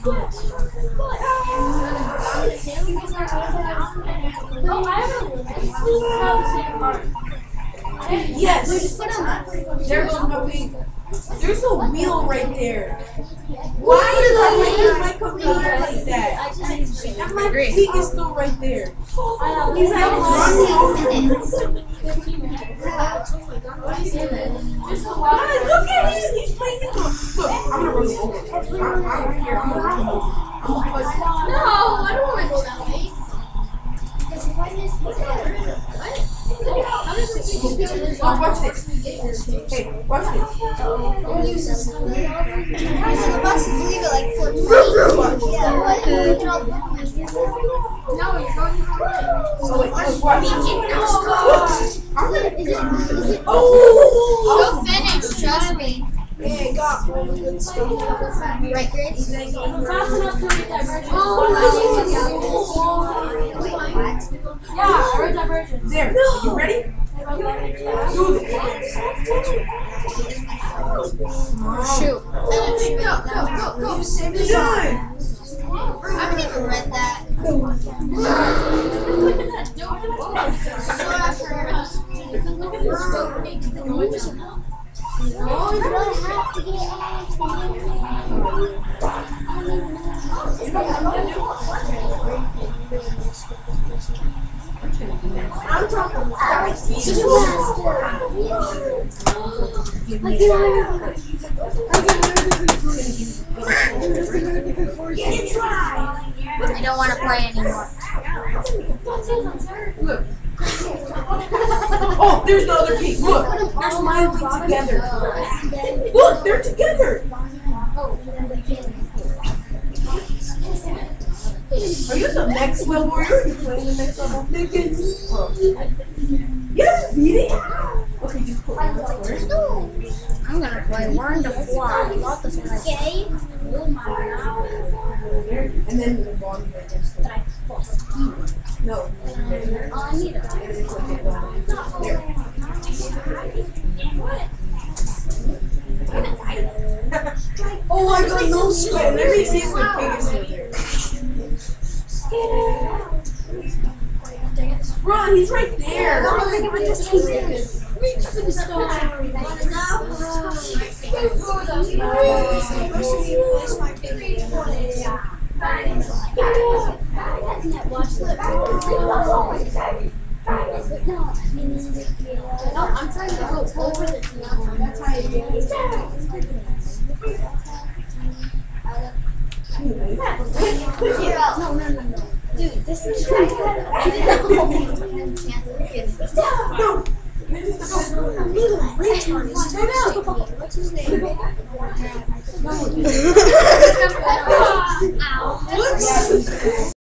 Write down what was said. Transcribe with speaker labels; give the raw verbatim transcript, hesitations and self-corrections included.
Speaker 1: Yes. There goes my pig. There's a wheel right there. Why did I make my computer like that? And my pig is still right there. He's like running over. Look at him. He's playing the Look, I'm gonna run him over. I don't care. I'm gonna run him over.
Speaker 2: No, I don't want to go that way.
Speaker 1: Oh, watch this. Hey, watch this.
Speaker 2: The bus is leaving like four twenty. Yeah, what? No, you're going to
Speaker 1: So wait, watch. Watch. I'm gonna. Oh!
Speaker 2: You'll finish, trust me.
Speaker 3: Yeah, I got all the good stuff.
Speaker 2: Right, Grace?
Speaker 4: Fast enough to read divergence.
Speaker 2: Oh,
Speaker 4: Yeah, I read divergence.
Speaker 1: There. Are you ready? Do this.
Speaker 2: Shoot. Go, go, go, go.
Speaker 3: You saved
Speaker 1: You're
Speaker 3: us
Speaker 1: done.
Speaker 2: I haven't even read that.
Speaker 4: No, you don't have to get
Speaker 3: I'm talking
Speaker 2: I don't want to play anymore.
Speaker 1: Look. Oh, there's the other pig. Look, they're smiling together. Look, they're together. Are you the Maxwell warrior? Are you playing the Maxwell warrior? Yes, beat it. Okay, just put it first.
Speaker 2: I'm going to play Learn to Fly. Okay.
Speaker 1: And then the ball against the No.
Speaker 2: Oh, I need it.
Speaker 1: Oh, I got no sweat. Let me see if the pig is in here. Run, he's right there.
Speaker 4: Reach for the stone. No, I'm trying to go over this. That's how you do it. No, no, no, no. Dude, this is right.
Speaker 1: No.
Speaker 3: What's his name?
Speaker 1: Whoops.